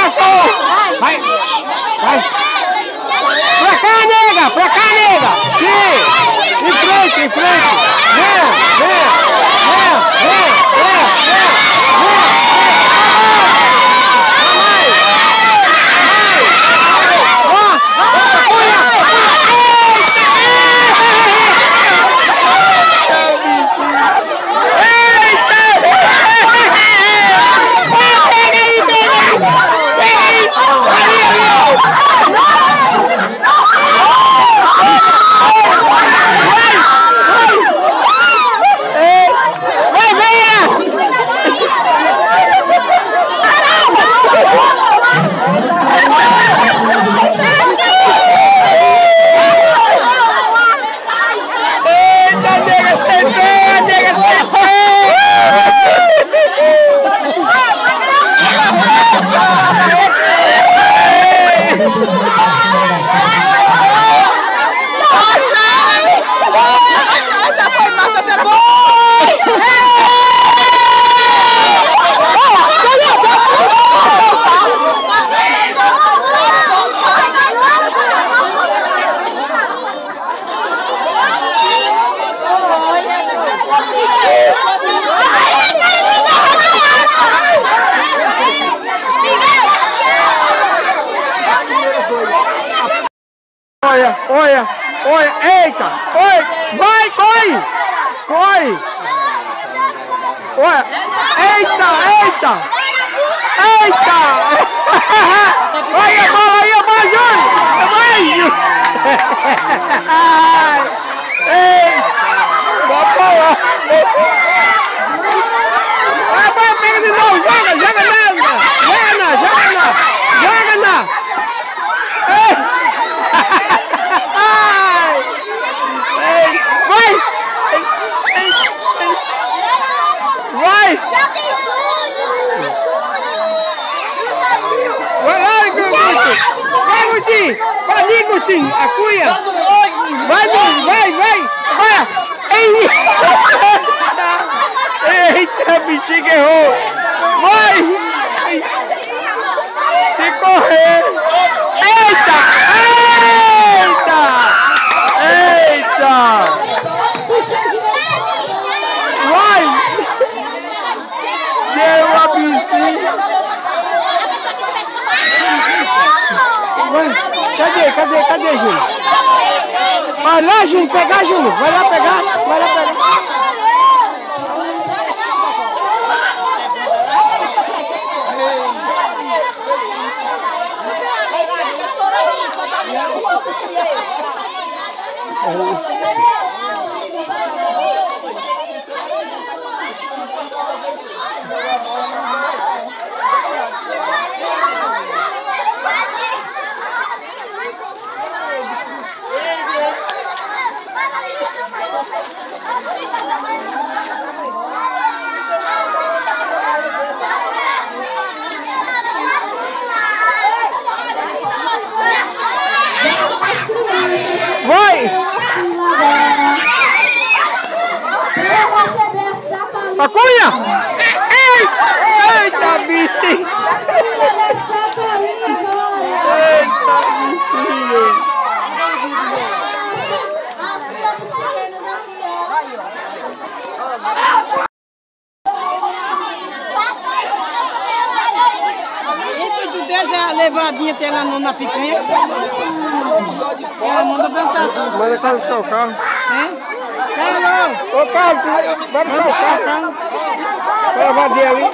passou! Vai! Vai! Pra cá, nega! Pra cá, nega! Sim! Em frente, em frente! Vem! Vem! Vem! Vem! Vem! Olha, olha, olha, eita, oi, vai, corre, corre, olha, eita, eita, eita, olha a bola aí, vai, Júnior, vai, ei, vai, pega de novo, joga nela, joga na, vai! Já tem vai lá, Gutinho! Vai, Gutinho! Vai ali, Gutinho! A cuia! Vai, vai! Eita, bexiga errou! Vai! Tem que correr! Eita! Vai! Deu a bichinha! Cadê, Júnior? Vai lá, Júnior, pegar, Júnior! Vai lá pegar! Vai! A cunha! Eita, bichinho! Eita, bichinho! Tu deixa a levadinha ter lá na picanha? Ela manda plantar tudo. Manda para buscar o carro. Hein? Carlos! Ô, Paulo, vai buscar o carro. Vai levar dele ali.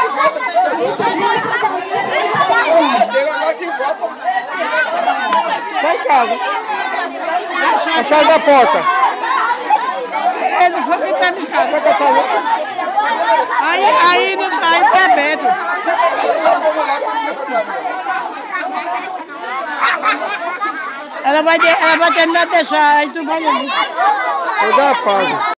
Vai em casa. A chave da porta. Ele foi que tá em casa. Vai passar lá. Aí tá aberto. Ela vai terminar de deixar, aí tu vai ali. Eu já apago.